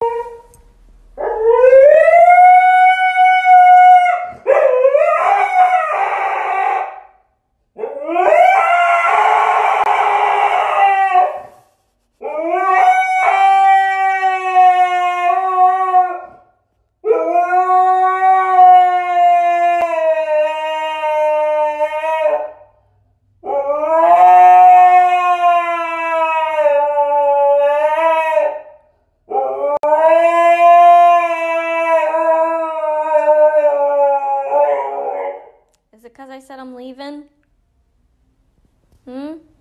Is it because I said I'm leaving? Hmm?